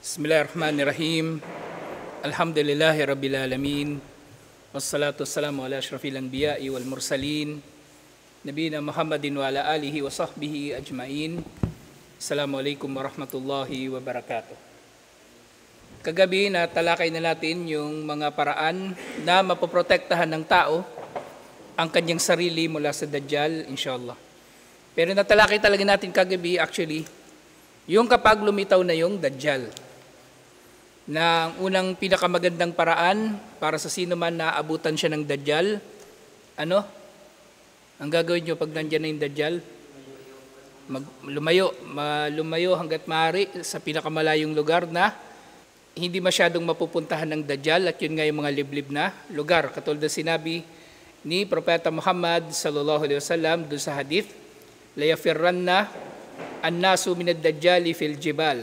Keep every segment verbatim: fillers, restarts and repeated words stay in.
Bismillahirrahmanirrahim. Alhamdulillahi Rabbil Alamin. Wassalatu wassalamu ala ashrafil anbiya'i wal mursalin. Nabiyina Muhammadin wa ala alihi wa sahbihi ajma'in. Assalamualaikum warahmatullahi wabarakatuh. Kagabi na talakay na natin yung mga paraan na mapoprotektahan ng tao ang kanyang sarili mula sa Dajjal, inshallah. Pero natalakay talaga natin kagabi actually, yung kapag lumitaw na yung Dajjal, na ang unang pinakamagandang paraan para sa sino man na abutan siya ng Dajjal, ano? Ang gagawin nyo pag nandyan na yung Dajjal? Mag, lumayo, ma, lumayo hanggat maaari sa pinakamalayong lugar na hindi masyadong mapupuntahan ng Dajjal, at yun nga yung mga liblib na lugar. Katulad na sinabi ni Propeta Muhammad sallallahu alaihi wasallam dun sa hadith, layafirranna an-nasu minad Dajjali fil jibal.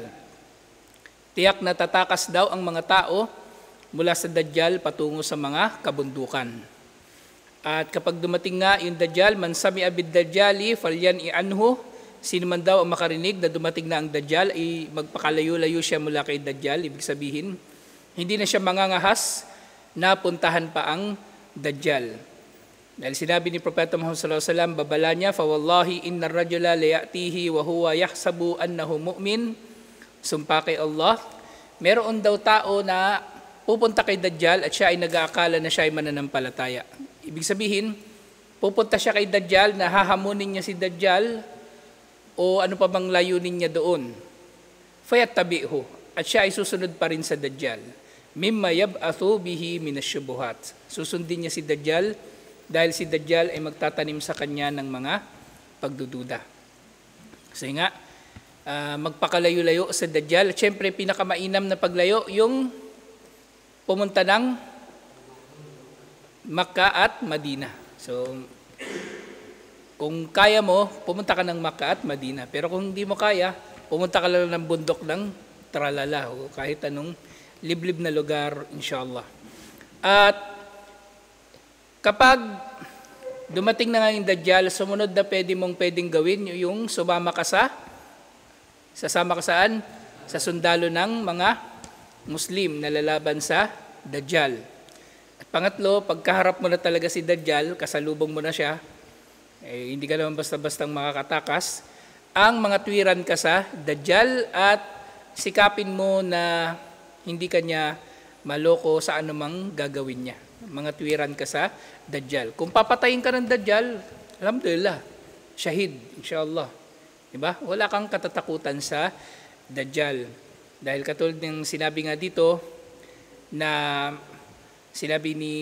Tiyak na tatakas daw ang mga tao mula sa Dajjal patungo sa mga kabundukan. At kapag dumating nga yung Dajjal, man sami'a bid-Dajjali falyan i'anhu, sino man daw ang makarinig na dumating na ang Dajjal, ay magpakalayo-layo siya mula kay Dajjal. Ibig sabihin, hindi na siya mangangahas na puntahan pa ang Dajjal. Dahil sinabi ni Propeta Muhammad sallallahu alaihi wasallam, babala niya, fawallahi inna ar-rajula layatihi wa huwa yahsabu annahu mu'min. Sumpa kay Allah, meron daw tao na pupunta kay Dajjal at siya ay nag-aakala na siya ay mananampalataya. Ibig sabihin, pupunta siya kay Dajjal na hahamunin niya si Dajjal o ano pa bang layunin niya doon. Fayattabi'hu, at siya ay susunod pa rin sa Dajjal. Mimma yab'athu bihi minasyubuhat. Susundin niya si Dajjal dahil si Dajjal ay magtatanim sa kanya ng mga pagdududa. Kasi nga, Uh, magpakalayo-layo sa Dajjal. At syempre, pinakamainam na paglayo, yung pumunta ng Makkah at Madina. So, kung kaya mo, pumunta ka ng Makkah at Madina. Pero kung hindi mo kaya, pumunta ka lang ng bundok ng Tralala o kahit anong liblib na lugar, inshallah. At kapag dumating na nga yung Dajjal, sumunod na pwede mong pwedeng gawin yung sumama ka sa Sasama ka saan? Sa sundalo ng mga Muslim na lalaban sa Dajjal. At pangatlo, pagkaharap mo na talaga si Dajjal, kasalubong mo na siya, eh, hindi ka naman basta-bastang makakatakas, ang mga tuwiran ka sa Dajjal at sikapin mo na hindi ka niya maloko sa anumang gagawin niya. Mga tuwiran ka sa Dajjal. Kung papatayin ka ng Dajjal, alhamdulillah, shahid, inshallah. Diba? Wala kang katatakutan sa Dajjal. Dahil katulad ng sinabi nga dito, na sinabi ni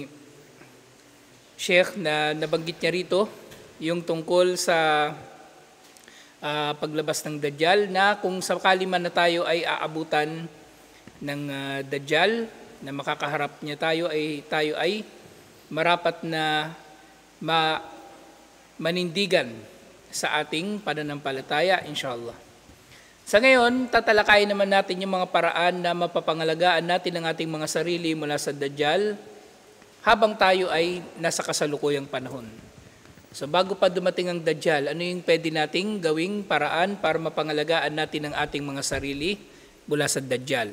Sheikh na nabanggit niya rito, yung tungkol sa uh, paglabas ng Dajjal, na kung sakali man na tayo ay aabutan ng uh, Dajjal, na makakaharap niya tayo, ay tayo ay marapat na ma manindigan sa ating pananampalataya, inshallah. Sa ngayon, tatalakayin naman natin yung mga paraan na mapapangalagaan natin ang ating mga sarili mula sa Dajjal habang tayo ay nasa kasalukuyang panahon. So bago pa dumating ang Dajjal, ano yung pwede nating gawing paraan para mapangalagaan natin ang ating mga sarili mula sa Dajjal?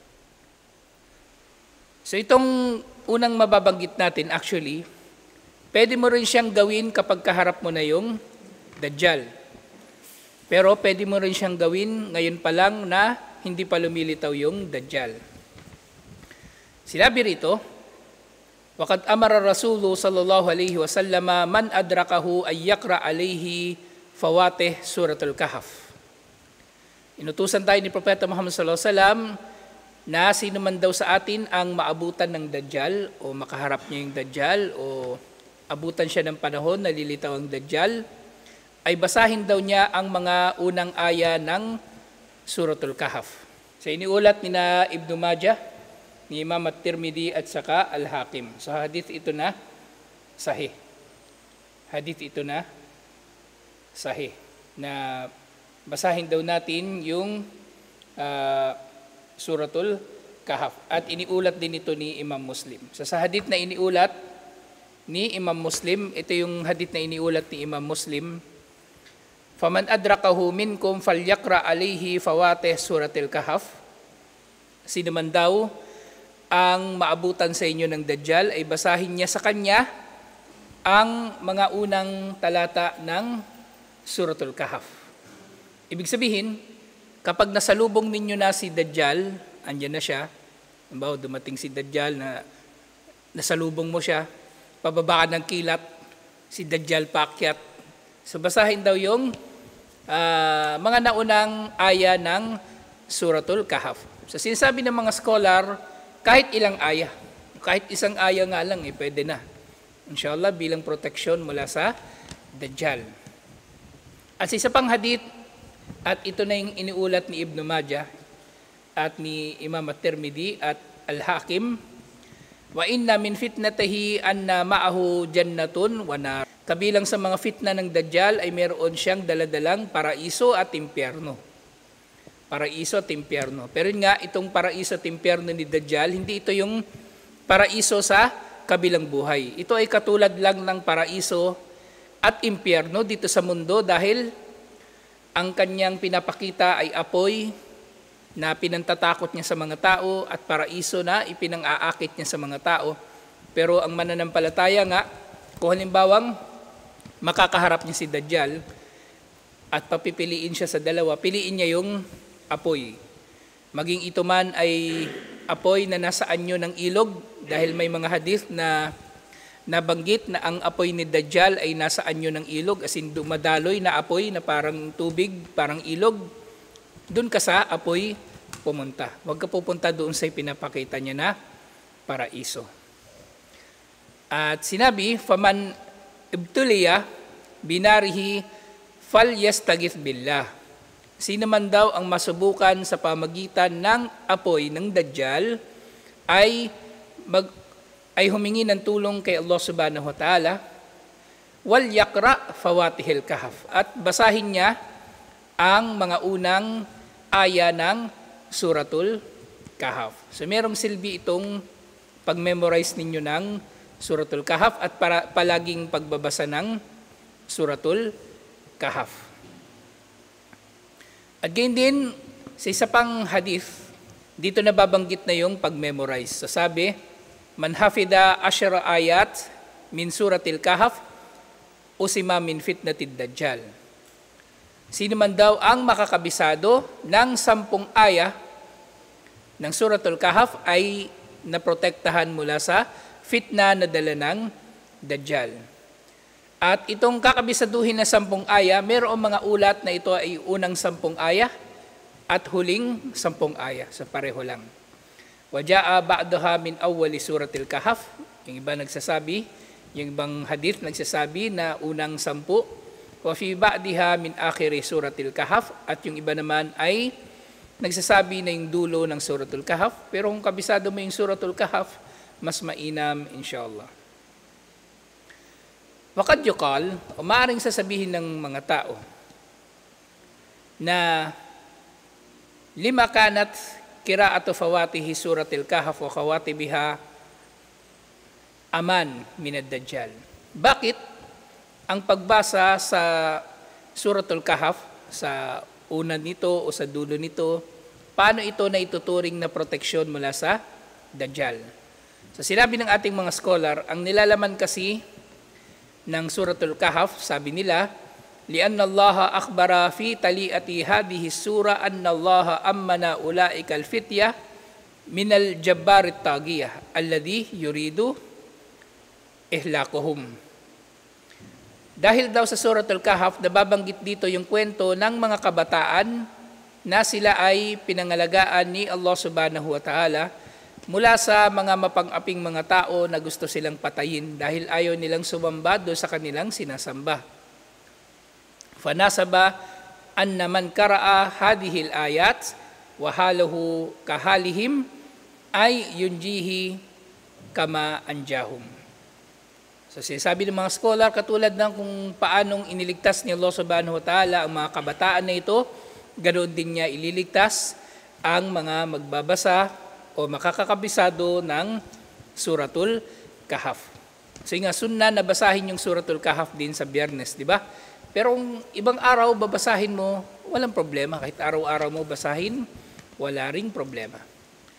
So itong unang mababanggit natin actually, pwede mo rin siyang gawin kapag kaharap mo na yung Dajjal. Pero pwede mo rin siyang gawin ngayon pa lang na hindi pa lumilitaw yung Dajjal. Sinabi rito, waqad amara Rasulu sallallahu alaihi wasallam man adrakahu ay yakra alaihi fawatih suratul Kahf. Inutusan tayo ni Propeta Muhammad sallallahu alaihi wasallam na sino man daw sa atin ang maabutan ng Dajjal o makaharap niya yung Dajjal o abutan siya ng panahon na lilitaw ang Dajjal, ay basahin daw niya ang mga unang aya ng Suratul Kahf. So iniulat ni na Ibn Majah, ni Imam At-Tirmidhi at saka Al-Hakim. So hadith ito na sahih. Hadith ito na sahih. Na basahin daw natin yung uh, Suratul Kahf. At iniulat din ito ni Imam Muslim. So sa hadith na iniulat ni Imam Muslim, ito yung hadith na iniulat ni Imam Muslim, faman adrakahu minkum falyaqra alayhi fawatih suratil Kahf. Sino man daw ang maabutan sa inyo ng Dajjal ay basahin niya sa kanya ang mga unang talata ng Suratul Kahf. Ibig sabihin, kapag nasalubong ninyo na si Dajjal, andyan na siya, halimbawa dumating si Dajjal na nasalubong mo siya, pababa ka ng kilat, si Dajjal paakyat. So basahin daw yung uh, mga naunang aya ng Suratul Kahf. So sinasabi ng mga scholar, kahit ilang aya, kahit isang aya nga lang, eh, pwede na. Inshallah, bilang proteksyon mula sa Dajjal. At sa isa pang hadith, at ito na yung iniulat ni Ibn Majah at ni Imam At-Tirmidhi at Al-Hakim, wa inna min fitnatihi anna ma'ahu jannatun wa nar. Kabilang sa mga fitna ng Dajjal ay meron siyang daladalang paraiso at impyerno. Paraiso at impyerno. Pero yun nga, itong paraiso at impyerno ni Dajjal, hindi ito yung paraiso sa kabilang buhay. Ito ay katulad lang ng paraiso at impyerno dito sa mundo dahil ang kanyang pinapakita ay apoy na pinantatakot niya sa mga tao at paraiso na ipinang-aakit niya sa mga tao. Pero ang mananampalataya nga, kung halimbawang makakaharap niya si Dajjal at papipiliin siya sa dalawa, piliin niya yung apoy. Maging ito man ay apoy na nasa anyo ng ilog dahil may mga hadith na nabanggit na ang apoy ni Dajjal ay nasa anyo ng ilog, as in dumadaloy na apoy na parang tubig, parang ilog. Doon ka sa apoy pumunta. Huwag ka pupunta doon sa pinapakita niya na paraiso. At sinabi, faman ibtuliya binarihi fal yastagith billah. Sino man daw ang masubukan sa pamagitan ng apoy ng Dajjal ay mag ay humingi ng tulong kay Allah Subhanahu wa Ta'ala, wal yaqra fawatihil kahf, at basahin niya ang mga unang aya ng Suratul Kahf. So merong silbi itong pag-memorize ninyo ng Suratul Kahf at para, palaging pagbabasa ng Suratul Kahf. At gayon din, sa isa pang hadith, dito nababanggit na yung pag-memorize. So sabi, man hafida ashara ayat min suratil kahf usima min fitnatid dajjal. Sino man daw ang makakabisado ng sampung aya ng Suratul Kahf ay naprotektahan mula sa fitna na dala ng Dajjal. At itong kakabisaduhin na sampung aya, mayroong mga ulat na ito ay unang sampung aya at huling sampung aya. So pareho lang. Waja'a ba'daha min awwali suratil kahf. Yung iba nagsasabi, yung ibang hadith nagsasabi na unang sampu. Wa fi ba'diha min akhiri suratil kahf. At yung iba naman ay nagsasabi na yung dulo ng Suratul Kahf. Pero kung kabisado mo yung Suratul Kahf, mas mainam inshallah. Wakad yukal, o maaaring sasabihin ng mga tao na lima kanat kira'atu fawatihi suratil kahf wa khawati biha aman minad dajjal. Bakit ang pagbasa sa Suratul Kahf, sa una nito o sa dulo nito, paano ito na ituturing na proteksyon mula sa Dajjal? So sinabi ng ating mga scholar, ang nilalaman kasi ng Suratul Kahf, sabi nila, lianna Allah akhbara fi tali'ati hadhihi sura anna Allah ammana ulaika al-fitya min al-jabbar at-taghiyah alladhi yuridu ihlaquhum. Dahil daw sa Suratul Kahf, nababanggit dito yung kwento ng mga kabataan na sila ay pinangalagaan ni Allah Subhanahu wa Ta'ala mula sa mga mapang-aping mga tao na gusto silang patayin dahil ayaw nilang sumamba doon sa kanilang sinasamba. Fanasaba anna man kara'a hadihil ayat wa haluhu kahalihim ay yunjihi kama anjahum. So sinasabi ng mga scholar, katulad ng kung paanong iniligtas ni Allah Subhanahu wa Ta'ala ang mga kabataan na ito, ganoon din niya ililigtas ang mga magbabasa o makakakabisado ng Suratul Kahf. So nga, sunna na basahin yung Suratul Kahf din sa Biyernes, di ba? Pero kung ibang araw babasahin mo, walang problema. Kahit araw-araw mo basahin, wala ring problema.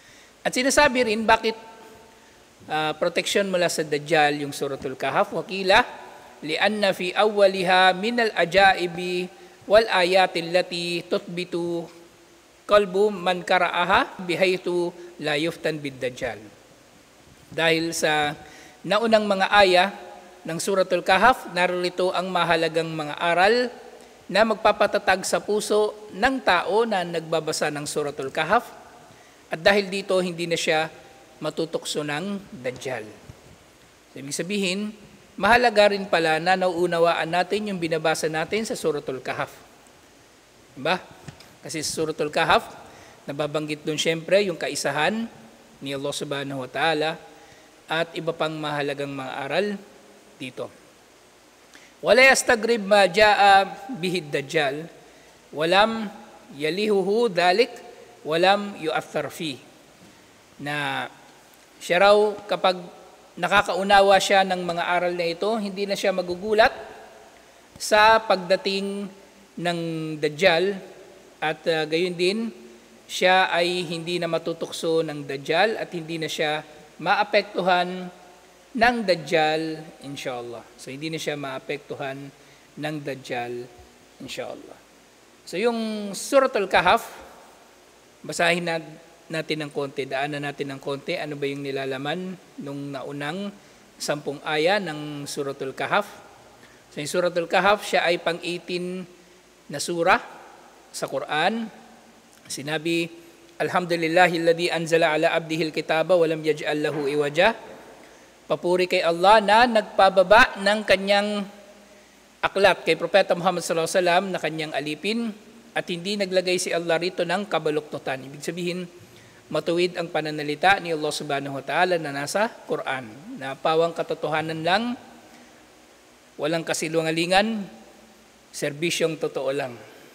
At sinasabi rin bakit uh, protection mula sa Dajjal yung Suratul Kahf. Wakila, lianna fi awwaliha min al-ajaibi wal ayati allati tuthbitu qalbu man qara'aha bihaytu la yuftan bid-Dajjal. Dahil sa naunang mga aya ng Suratul Kahf, narito ang mahalagang mga aral na magpapatatag sa puso ng tao na nagbabasa ng Suratul Kahf, at dahil dito hindi na siya matutukso ng Dajjal. So, ibig sabihin, mahalaga rin pala na nauunawaan natin yung binabasa natin sa Suratul Kahf. Diba? Kasi sa Suratul Kahf, nababanggit doon siyempre yung kaisahan ni Allah subhanahu wa ta'ala at iba pang mahalagang mga aral dito. Wala yastagrib ma jaa bihid Dajjal, walam yalihuhu dalik, walam yu'athar fi. Na siya raw kapag nakakaunawa siya ng mga aral na ito, hindi na siya magugulat sa pagdating ng Dajjal, at uh, gayon din siya ay hindi na matutukso ng Dajjal at hindi na siya maapektuhan ng Dajjal, inshallah. So, hindi na siya maapektuhan ng Dajjal, inshallah. So, yung Suratul Kahf, basahin na, natin ng konti, daanan natin ng konti, ano ba yung nilalaman nung naunang sampung aya ng Suratul Kahf. So, yung Suratul Kahf, siya ay pang eighteen na surah sa Quran. Sinabi, Alhamdulillahilladzi anzala ala abdihil kitaba walam yaj'al lahu iwaja. Papuri kay Allah na nagpababa ng kanyang aklat kay Propeta Muhammad sallallahu alaihi wasallam na kanyang alipin, at hindi naglagay si Allah rito ng kabaluktutan. Ibig sabihin, matuwid ang pananalita ni Allah subhanahu wa ta'ala na nasa Quran, na pawang katotohanan lang, walang kasilungalingan, serbisyong totoo lang.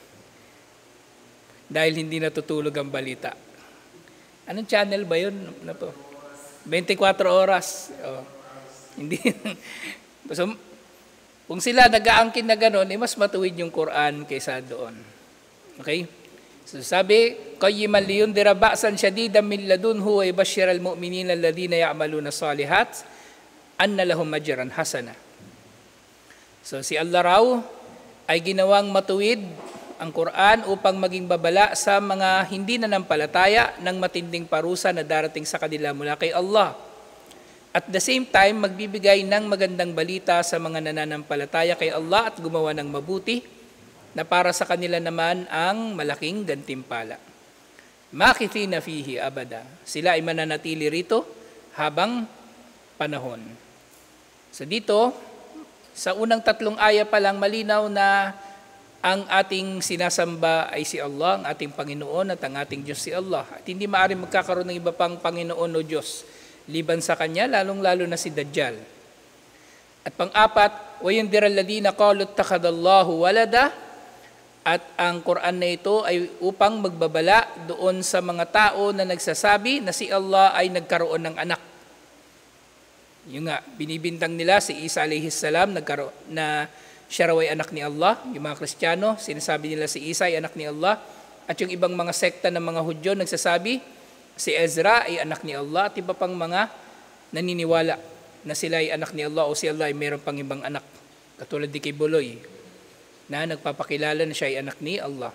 Dahil hindi natutulog ang balita. Anong channel ba yun? Ano to? twenty-four oras. Oh. Hindi. So, kung sila nag-aangkin na gano'n, eh, mas matuwid yung Quran kaysa doon. Okay? So, sabi, qayyiman liyundira ba'san syadidan min ladunhu wa yubashshiral mu'minina alladhina ya'maluna salihat anna lahum ajran hasana. So, si Allah raw ay ginawang matuwid ang Quran upang maging babala sa mga hindi nanampalataya ng matinding parusa na darating sa kanila mula kay Allah. At the same time, magbibigay ng magandang balita sa mga nananampalataya kay Allah at gumawa ng mabuti, na para sa kanila naman ang malaking gantimpala. Makithina fihi abada. Sila ay mananatili rito habang panahon. So dito, sa unang tatlong aya pa lang, malinaw na ang ating sinasamba ay si Allah, ang ating Panginoon at ang ating Diyos si Allah. At hindi maaaring magkakaroon ng iba pang Panginoon o Diyos liban sa Kanya, lalong-lalo na si Dajjal. At pang-apat, وَيُنْذِرَ الَّذِينَ قَالُوا اتَّخَذَ اللَّهُ وَلَدًا. At ang Quran na ito ay upang magbabala doon sa mga tao na nagsasabi na si Allah ay nagkaroon ng anak. Yung nga, binibintang nila si Isa alayhis salam nagkaroon na siya raw ay anak ni Allah. Yung mga Kristiyano, sinasabi nila si Isa ay anak ni Allah. At yung ibang mga sekta ng mga Hudyo nagsasabi si Ezra ay anak ni Allah, at iba pang mga naniniwala na sila ay anak ni Allah o si Allah ay mayroon pang ibang anak. Katulad di kay Buloy na nagpapakilala na siya ay anak ni Allah.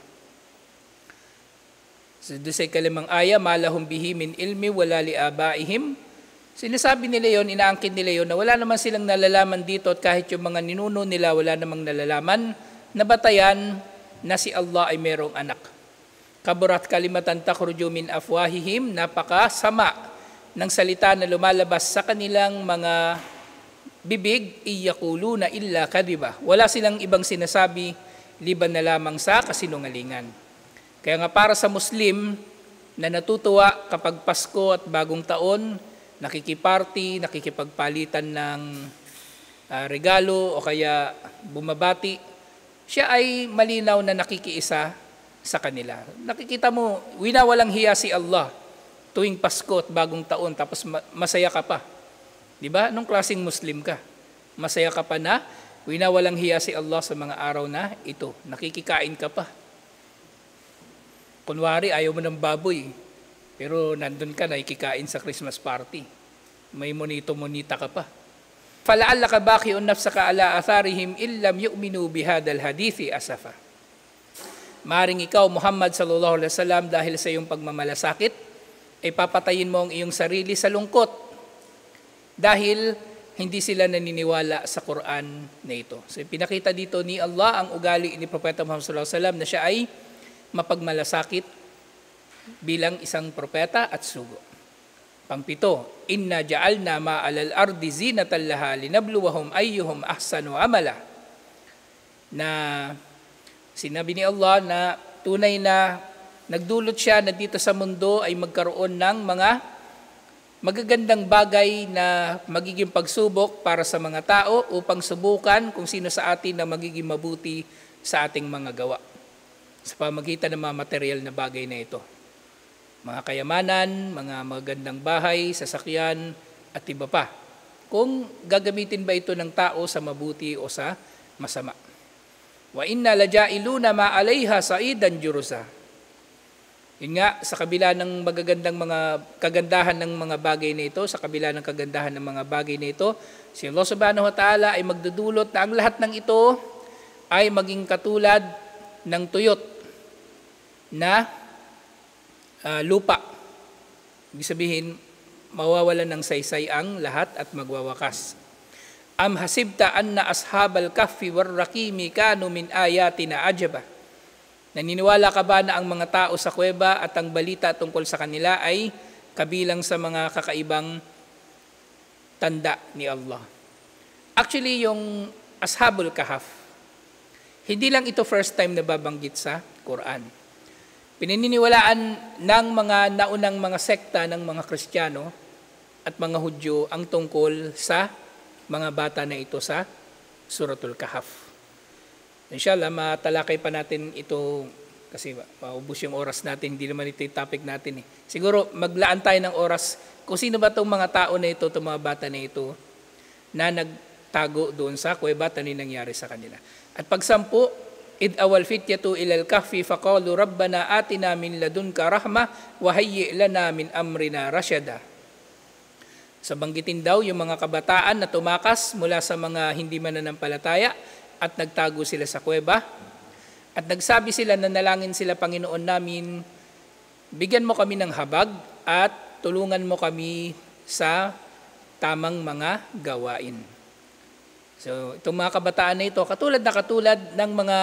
So doon sa ikalimang aya, malahum bihi min ilmi wala li abaihim. Sinasabi nila yon, inaangkin nila yon na wala naman silang nalalaman dito, at kahit yung mga ninuno nila wala namang nalalaman na batayan na si Allah ay mayroong anak. Kaburat kalimatan takhruju min afwahihim, napakasama ng salita na lumalabas sa kanilang mga bibig, iyaquluna illa kadiba. Wala silang ibang sinasabi liban na lamang sa kasinungalingan. Kaya nga para sa Muslim na natutuwa kapag Pasko at Bagong Taon, nakikiparty, nakikipagpalitan ng uh, regalo o kaya bumabati, siya ay malinaw na nakikiisa sa kanila. Nakikita mo, winawalang hiya si Allah tuwing Pasko at Bagong Taon, tapos masaya ka pa. Di ba? Anong klaseng Muslim ka? Masaya ka pa na winawalang hiya si Allah sa mga araw na ito. Nakikikain ka pa. Kunwari, ayaw mo ng baboy. Pero nandun ka, nakikikain sa Christmas party. May monito-monita ka pa. فَلَعَلَّكَ بَاخِعٌ نَفْسَكَ عَلَىٰ آثَارِهِمْ إِن لَّمْ يُؤْمِنُوا بِهَٰذَا الْحَدِيثِ أَسَفًا. Maring ikaw, Muhammad sallallahu alaihi wasallam, dahil sa iyong pagmamalasakit, ay papatayin mo ang iyong sarili sa lungkot dahil hindi sila naniniwala sa Quran na ito. So pinakita dito ni Allah ang ugali ni Propeta Muhammad sallallahu alaihi wasallam na siya ay mapagmalasakit bilang isang propeta at sugo. Pangpito, inna ja'alna ma'alal ardi zinatan laha linabluwahum ayyuhum ahsanu amala. Na sinabi ni Allah na tunay na nagdulot siya na dito sa mundo ay magkaroon ng mga magagandang bagay na magiging pagsubok para sa mga tao upang subukan kung sino sa atin na magiging mabuti sa ating mga gawa sa pamagitan ng mga material na bagay na ito. Mga kayamanan, mga magandang bahay, sasakyan, at iba pa. Kung gagamitin ba ito ng tao sa mabuti o sa masama. Wa inna lajailuna ma alayha sa'idan jurusa. Yun nga, sa kabila ng magagandang mga kagandahan ng mga bagay na ito, sa kabila ng kagandahan ng mga bagay na ito, si Allah subhanahu wa ta'ala ay magdudulot na ang lahat ng ito ay maging katulad ng tuyot na Uh, lupa. Ibig sabihin, mawawalan ng saysay ang lahat at magwawakas. Am hasibta anna ashabal kahfi warraqimi kanu min ayatina ajaba. Naniniwala ka ba na ang mga tao sa kuweba at ang balita tungkol sa kanila ay kabilang sa mga kakaibang tanda ni Allah? Actually, yung ashabul kahf, hindi lang ito first time na babanggit sa Quran. Pinaniniwalaan ng mga naunang mga sekta ng mga Kristiyano at mga Hudyo ang tungkol sa mga bata na ito sa Suratul Kahf. Inshallah, matalakay pa natin ito kasi maubos yung oras natin, hindi naman ito yung topic natin. Eh. Siguro maglaan tayo ng oras kung sino ba itong mga tao na ito, itong mga bata na ito na nagtago doon sa kuweba at ano nangyari sa kanila. At pagsampu, id awal fityatu ilal kahfi faqalu rabbana atina min ladunka rahmah wa hayyi lana min amrina rasyada. Sa banggitin daw yung mga kabataan na tumakas mula sa mga hindi mananampalataya at nagtago sila sa kuweba at nagsabi sila na nalangin sila, Panginoon namin, bigyan mo kami ng habag at tulungan mo kami sa tamang mga gawain. So, itong mga kabataan na ito, katulad na katulad ng mga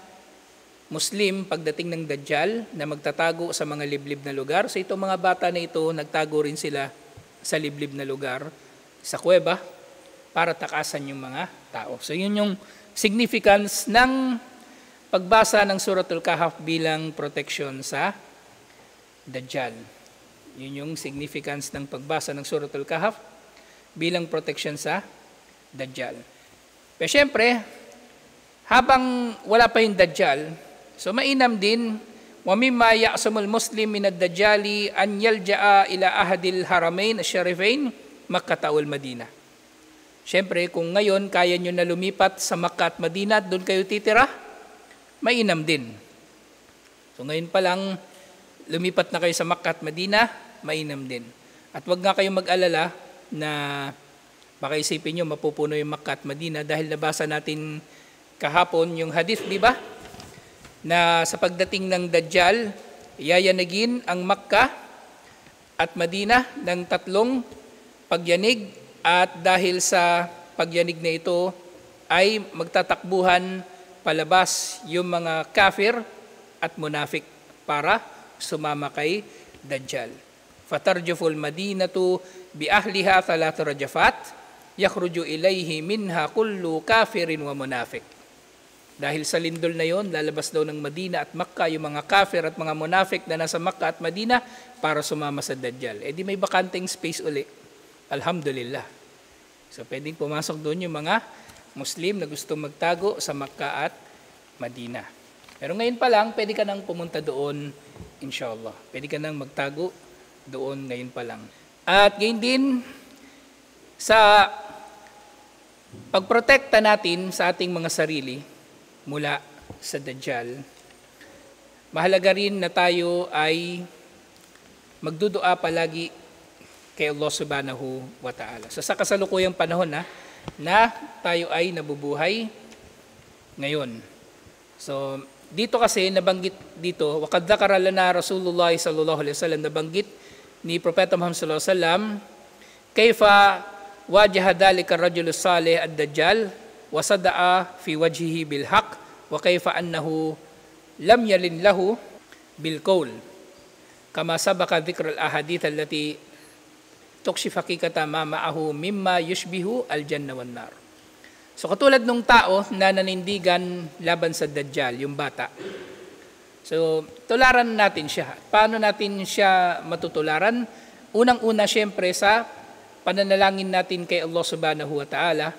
Muslim pagdating ng Dajjal na magtatago sa mga liblib na lugar. So, itong mga bata na ito, nagtago rin sila sa liblib na lugar, sa kuweba, para takasan yung mga tao. So, yun yung significance ng pagbasa ng Suratul Kahf bilang protection sa Dajjal. Yun yung significance ng pagbasa ng Suratul Kahf bilang protection sa Dajjal. Pero syempre, habang wala pa yung Dajjal, so mainam din, وَمِمَّا يَعْصُمُ الْمُسْلِمِ مِنَ الدَّجَّالِ أَنْ يَلْجَأَ إِلَى أَحَدِ الْحَرَمَيْنِ الشَّرِفَيْنِ مَكَّةَ وَالْمَدِينَةِ. Syempre, kung ngayon kaya nyo na lumipat sa Makkah at Madina at doon kayo titira, mainam din. So ngayon pa lang, lumipat na kayo sa Makkah at Madina, mainam din. At wag nga kayong mag-alala na baka isipin nyo mapupuno yung Makkah at Madina dahil nabasa natin kahapon yung hadith, di ba? Na sa pagdating ng Dajjal, yayanagin ang Makkah at Madina ng tatlong pagyanig at dahil sa pagyanig na ito ay magtatakbuhan palabas yung mga kafir at munafik para sumama kay Dajjal. Fatarjuful madinatu bi ahliha thalath rajafat yakhruju ilayhi minha kullu kafirin wa munafik. Dahil sa lindol na yon, lalabas daw ng Madina at Makkah yung mga kafir at mga munafik na nasa Makkah at Madina para sumama sa Dajjal. Eh di may bakanting space uli. Alhamdulillah. So pwedeng pumasok doon yung mga Muslim na gusto magtago sa Makkah at Madina. Pero ngayon pa lang, pwede ka nang pumunta doon, inshallah. Pwede ka nang magtago doon ngayon pa lang. At ngayon din, sa pagprotekta natin sa ating mga sarili mula sa Dajjal, mahalaga rin na tayo ay magdudua palagi kay Allah subhanahu wa ta'ala. So sa kasalukuyang panahon na, na tayo ay nabubuhay ngayon. So dito kasi nabanggit dito, waqad dzakara lana Rasulullah sallallahu alaihi wasallam, nabanggit ni Propeta Muhammad sallallahu alaihi wasallam kayfa wajaha dhalika ar-rajul salih ad-dajjal wa sada'a fi wajhihi bil haqq wa kayfa annahu lam yalin lahu bil qawl kama sabaka dzikr al-ahadith allati tukshif haqiqata ma ma'ahu mimma yushbihu al-janna wan nar. So katulad nung tao na nanindigan laban sa Dajjal, yung bata. So tularan natin siya. Paano natin siya matutularan? Unang-una siyempre sa pananalangin natin kay Allah subhanahu wa ta'ala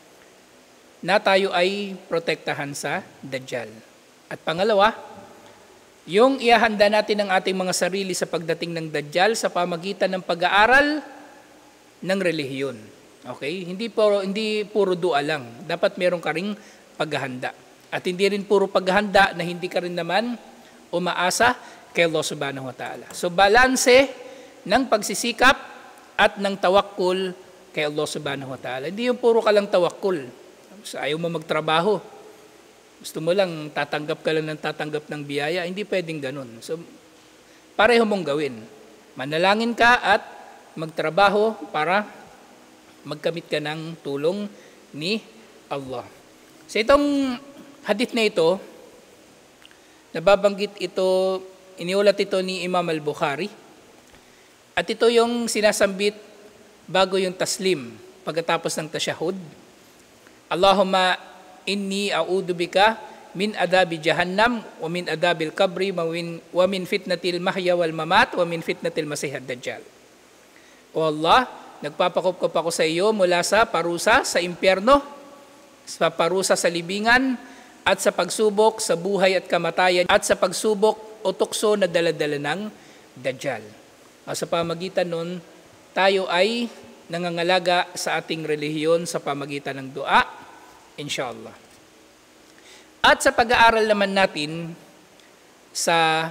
na tayo ay protektahan sa Dajjal. At pangalawa, yung iahanda natin ang ating mga sarili sa pagdating ng Dajjal sa pamagitan ng pag-aaral ng relihiyon. Okay? Hindi puro, hindi puro dua lang. Dapat meron ka ring paghahanda. At hindi rin puro paghahanda na hindi ka rin naman umaasa kay Allah subhanahu wa ta'ala. So balanse ng pagsisikap at ng tawakkul kay Allah subhanahu wa ta'ala. Hindi yung puro ka lang tawakkul. So, ayaw mo magtrabaho. Gusto mo lang tatanggap ka lang ng tatanggap ng biyaya. Hindi pwedeng ganun. So pareho mong gawin. Manalangin ka at magtrabaho para magkamit ka ng tulong ni Allah. So itong hadith na ito, nababanggit ito, iniulat ito ni Imam al-Bukhari. At ito yung sinasambit bago yung taslim, pagkatapos ng tasyahud. Allahumma inni a'udhu bika min adabi jahannam, wa min adabil kabri, wa min, wa min fitnatil mahya wal mamat, wa min fitnatil masihad dajjal. O Allah, nagpapakupkop ako sa iyo mula sa parusa sa impyerno, sa parusa sa libingan, at sa pagsubok sa buhay at kamatayan, at sa pagsubok o tukso na daladala ng Dajjal. Sa pamagitan nun, tayo ay nangangalaga sa ating relihiyon sa pamagitan ng dua, inshallah. At sa pag-aaral naman natin sa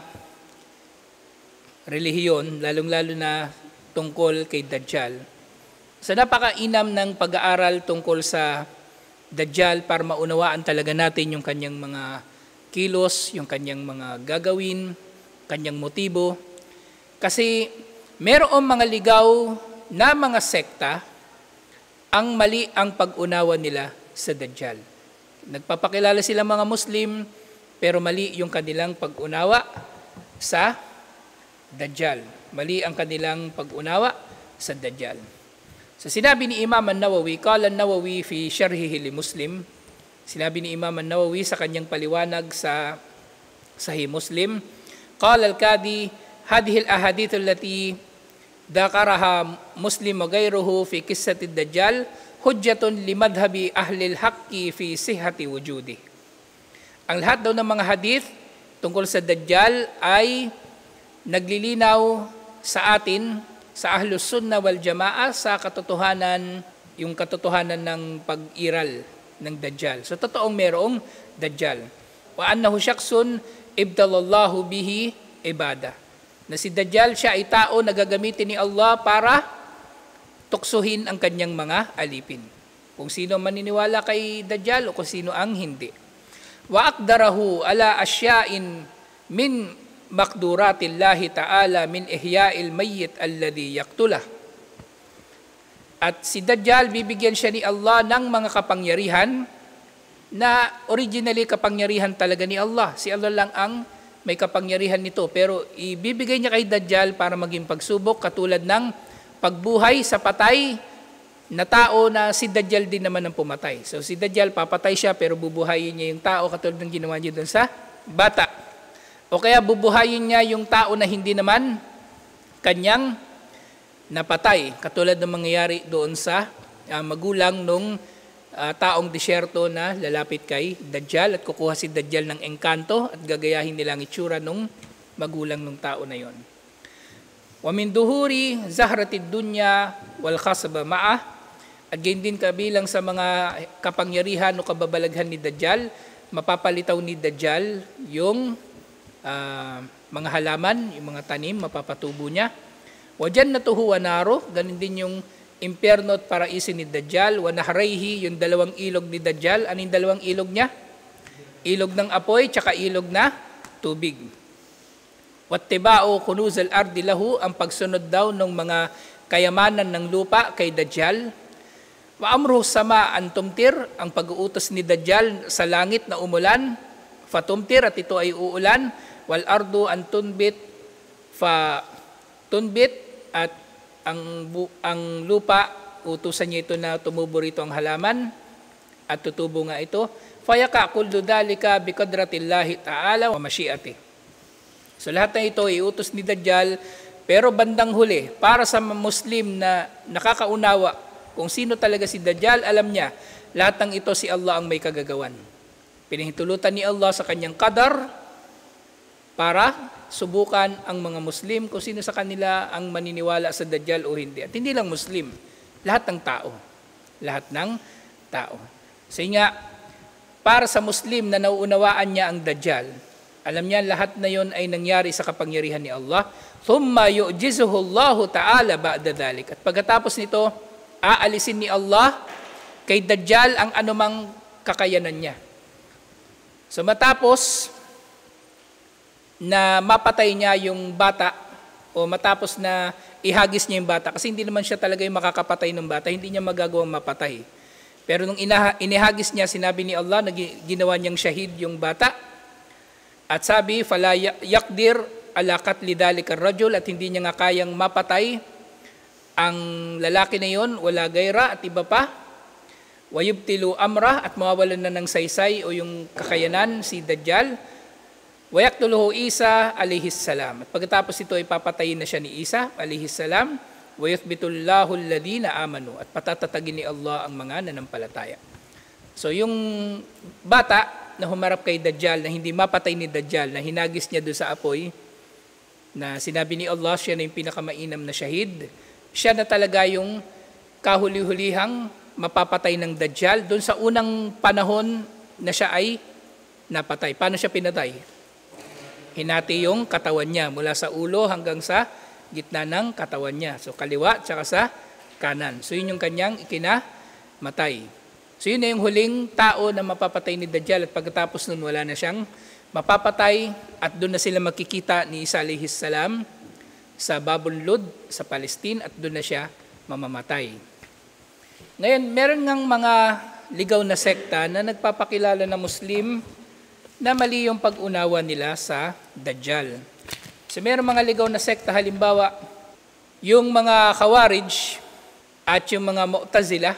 relihiyon, lalong-lalo na tungkol kay Dajjal, sa napakainam ng pag-aaral tungkol sa Dajjal para maunawaan talaga natin yung kanyang mga kilos, yung kanyang mga gagawin, kanyang motibo. Kasi merong mga ligaw na mga sekta, ang mali ang pag-unawa nila sa Dajjal. Nagpapakilala sila mga Muslim, pero mali yung kanilang pag-unawa sa Dajjal. Mali ang kanilang pag-unawa sa Dajjal. So sinabi ni Imam an-Nawawi, qala an-Nawawi fi syarhihi li Muslim, sinabi ni Imam an-Nawawi sa kanyang paliwanag sa Sahih Muslim, qala al-Qadi hadhihi al-ahadith allati dakaraha Muslim wa ghayruhu fi qissati ad-Dajjal hujjatun li madhhabi ahli al-haqqi fi sihhati wujudi. Ang lahat daw ng mga hadith tungkol sa Dajjal ay naglilinaw sa atin, sa Ahlus Sunnah wal Jamaah, sa katotohanan, yung katotohanan ng pag-iral ng Dajjal. So totoong merong Dajjal. Wa annahu syakhsun ibdalallahu bihi ibada. Na si Dajjal, siya ay tao na gagamitin ni Allah para tuksuhin ang kanyang mga alipin. Kung sino maniniwala kay Dajjal o kung sino ang hindi. Wa aqdarahu ala asya'in min maqduratillahi ta'ala min ihya'il mayyit alladhi yaqtulah. At si Dajjal, bibigyan siya ni Allah ng mga kapangyarihan na originally kapangyarihan talaga ni Allah. Si Allah lang ang may kapangyarihan nito. Pero ibibigay niya kay Dajjal para maging pagsubok, katulad ng pagbuhay sa patay na tao na si Dajjal din naman ang pumatay. So si Dajjal, papatay siya pero bubuhayin niya yung tao katulad ng ginawa niya doon sa bata. O kaya bubuhayin niya yung tao na hindi naman kanyang napatay. Katulad ng mangyayari doon sa uh, magulang nung uh, taong disyerto na lalapit kay Dajjal at kukuha si Dajjal ng engkanto at gagayahin nilang itsura nung magulang nung tao na yon. Wa min duhuri zahratid dunya wal khasaba ma'ah. At gayon din kabilang sa mga kapangyarihan o kababalaghan ni Dajjal, mapapalitaw ni Dajjal yung Uh, mga halaman, yung mga tanim, mapapatubo niya. Wa jannatuhu wa naro, ganun din yung impyerno at paraiso ni Dajjal. Wa nahrayhi, yung dalawang ilog ni Dajjal. Ano yung dalawang ilog niya? Ilog ng apoy, tsaka ilog na tubig. Wattiba'u kunuzal ardi lahu, ang pagsunod daw ng mga kayamanan ng lupa kay Dajjal. Wa amruhu sama an tumtir, ang pag-uutos ni Dajjal sa langit na umulan, fatumtir, at ito ay uulan, wal ardu an tunbit, fa tunbit, at ang, ang lupa, utusan niya ito na tumubo rito ang halaman, at tutubo nga ito. Fayaka kullu dhalika biqadratillahi ta'ala wa masyiati. So lahat na ito iutos ni Dajjal, pero bandang huli, para sa Muslim na nakakaunawa kung sino talaga si Dajjal, alam niya, lahat ng ito si Allah ang may kagagawan. Pinahintulutan ni Allah sa kanyang qadar para subukan ang mga Muslim kung sino sa kanila ang maniniwala sa Dajjal o hindi. At hindi lang Muslim, lahat ng tao. Lahat ng tao. So nga, para sa Muslim na nauunawaan niya ang Dajjal, alam niya lahat na yon ay nangyari sa kapangyarihan ni Allah. Thumma yu'jizuhu Allahu ta'ala ba'da dhalik. At pagkatapos nito, aalisin ni Allah kay Dajjal ang anumang kakayanan niya. So matapos na mapatay niya yung bata, o matapos na ihagis niya yung bata, kasi hindi naman siya talaga yung makakapatay ng bata, hindi niya magagawang mapatay. Pero nung inihagis niya, sinabi ni Allah na ginawa niyang shahid yung bata. At sabi, fala yaqdir ala qatli dhalika ar-rajul, at hindi niya nga kayang mapatay ang lalaki na yon, wala gaira at iba pa. Wa yubtilu amrah, at mawawalan na ng saysay o yung kakayanan si Dajjal. Wa yaqtuluhu Isa alayhis salam. At pagkatapos ito ay papatayin na siya ni Isa alayhis salam. Wa yuthbitullahu alladhina amanu, at patatatagin ni Allah ang mga nanampalataya. So yung bata na humarap kay Dajjal, na hindi mapatay ni Dajjal, na hinagis niya doon sa apoy, na sinabi ni Allah siya na yung pinakamainam na shahid, siya na talaga yung kahuli-hulihang mapapatay ng Dajjal doon sa unang panahon na siya ay napatay. Paano siya pinatay? Hinati yung katawan niya mula sa ulo hanggang sa gitna ng katawan niya. So kaliwa tsaka sa kanan. So yun yung kanyang ikinamatay. So yun na yung huling tao na mapapatay ni Dajjal, at pagkatapos nun wala na siyang mapapatay, at doon na sila makikita ni Isa alayhis salam sa Babul Lud sa Palestine, at doon na siya mamamatay. Ngayon, meron ngang mga ligaw na sekta na nagpapakilala na Muslim na mali yung pag-unawa nila sa Dajjal. So meron mga ligaw na sekta, halimbawa, yung mga Khawarij at yung mga Mu'tazila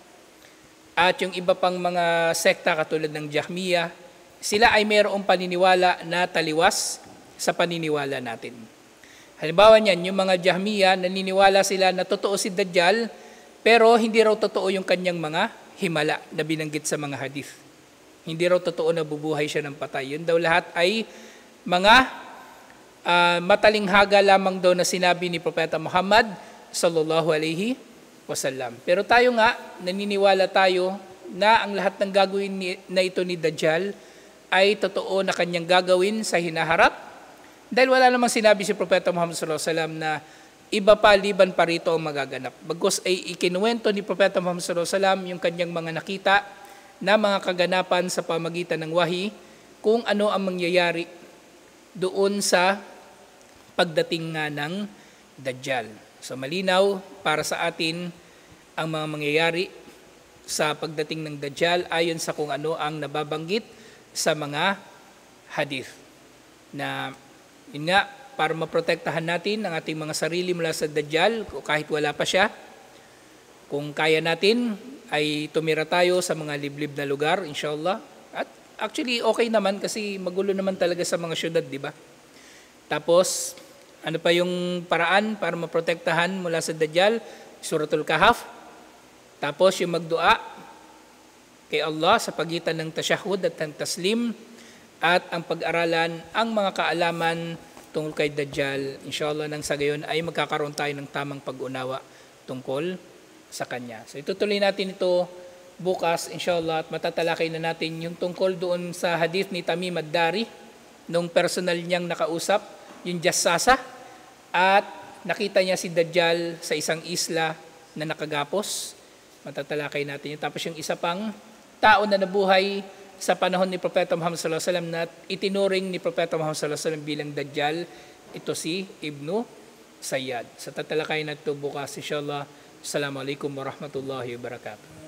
at yung iba pang mga sekta katulad ng Jahmiya, sila ay mayroong paniniwala na taliwas sa paniniwala natin. Halimbawa niyan, yung mga Jahmiya, naniniwala sila na totoo si Dajjal, pero hindi raw totoo yung kanyang mga himala na binanggit sa mga hadith. Hindi raw totoo na bubuhay siya ng patay. Yun daw lahat ay mga Uh, matalinghaga lamang daw na sinabi ni Propeta Muhammad sallallahu alaihi wasallam. Pero tayo nga, naniniwala tayo na ang lahat ng gagawin ni, na ito ni Dajjal ay totoo na kanyang gagawin sa hinaharap, dahil wala namang sinabi si Propeta Muhammad sallallahu alaihi wasallam na iba pa liban pa rito ang magaganap. Bagkus ay ikinuwento ni Propeta Muhammad sallallahu alaihi wasallam yung kanyang mga nakita na mga kaganapan sa pamagitan ng wahi, kung ano ang mangyayari doon sa pagdating nga ng Dajjal. So malinaw para sa atin ang mga mangyayari sa pagdating ng Dajjal ayon sa kung ano ang nababanggit sa mga hadith. Na yun nga, para maprotektahan natin ang ating mga sarili mula sa Dajjal, kahit wala pa siya, kung kaya natin ay tumira tayo sa mga liblib na lugar, inshallah. At actually okay naman kasi magulo naman talaga sa mga syudad, di ba? Tapos, ano pa yung paraan para maprotektahan mula sa Dajjal? Suratul Kahf. Tapos yung magdua kay Allah sa pagitan ng tasyahud at ng taslim, at ang pag-aralan ang mga kaalaman tungkol kay Dajjal. Inshallah nang sa gayon ay magkakaroon tayo ng tamang pag-unawa tungkol sa kanya. So itutuloy natin ito bukas inshallah, at matatalakay na natin yung tungkol doon sa hadith ni Tamim ad-Dari nung personal niyang nakausap yung jassasa, at nakita niya si Dajjal sa isang isla na nakagapos. Matatalakay natin yun. Tapos yung isa pang tao na nabuhay sa panahon ni Propeta Muhammad sallallahu alaihi wasallam na itinuring ni Propeta Muhammad sallallahu alaihi wasallam bilang Dajjal, ito si Ibnu Sayyad. Sa tatalakay natin bukas inshallah. Assalamualaikum warahmatullahi wabarakatuh.